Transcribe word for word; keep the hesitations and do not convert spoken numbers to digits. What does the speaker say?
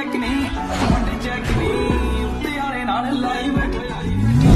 check नहीं मुंडे check नहीं उत्ते आले नाल लाई बैठे